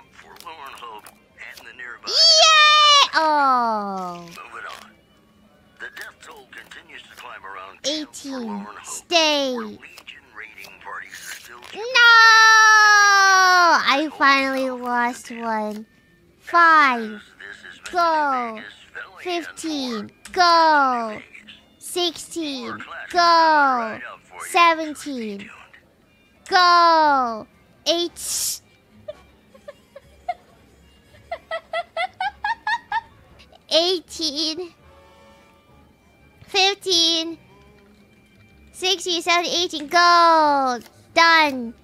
Yeah! Oh. 18. Stay. No! I finally lost one. 5. Go. 15. Go. 16. Go. 17. Go. 8. 18. 15. 16, 17, 18. Go. Done.